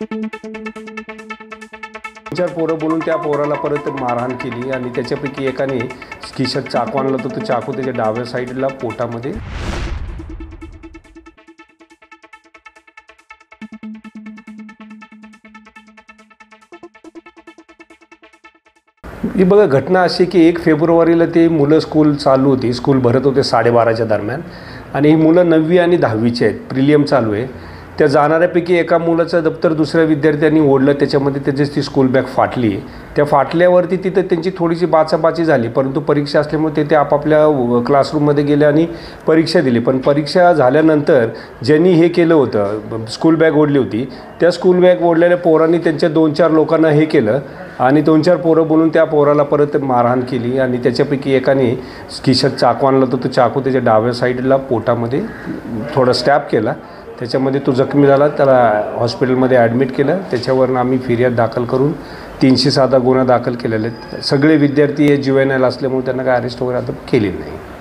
चार पोरं बोलून त्या पोराला परत मारहाण केली आणि त्याच्यापैकी एकाने खिशात चाकू आणला तर तो चाकू त्याच्या डाव्या साईडला पोटामध्ये. ही बघा घटना अशी की 1 फेब्रुवारीला ते मुलं स्कूल चालू होती, स्कूल भरत होते 12:30च्या दरम्यान आणि ही मुलं 9वी आणि 10वीची आहेत, प्रिलियम चालू आहे. त्या जाणाऱ्यापैकी एका मुलाचं दप्तर दुसऱ्या विद्यार्थ्यांनी ओढलं, त्याच्यामध्ये त्याची ती स्कूल बॅग फाटली. त्या फाटल्यावरती तिथं त्यांची थोडीशी बाचाबाची झाली, परंतु परीक्षा असल्यामुळे ते आपापल्या क्लासरूममध्ये गेले आणि परीक्षा दिली. पण परीक्षा झाल्यानंतर ज्यांनी हे केलं होतं, स्कूल बॅग ओढली होती, त्या स्कूल बॅग ओढलेल्या पोरांनी त्यांच्या 2-4 लोकांना हे केलं आणि 2-4 पोरं बोलून त्या पोराला परत मारहाण केली आणि त्याच्यापैकी एकाने खिशात चाकू आणला तर तो चाकू त्याच्या डाव्या साईडला पोटामध्ये थोडा स्टॅब केला. त्याच्यामध्ये तो जखमी झाला, त्याला हॉस्पिटलमध्ये ॲडमिट केलं. त्याच्यावरून आम्ही फिर्याद दाखल करून 307 गुन्हा दाखल केलेले आहेत. सगळे विद्यार्थी हे जुवेनाइल असल्यामुळे त्यांना काय अरेस्ट वगैरे आता केलेलं नाही.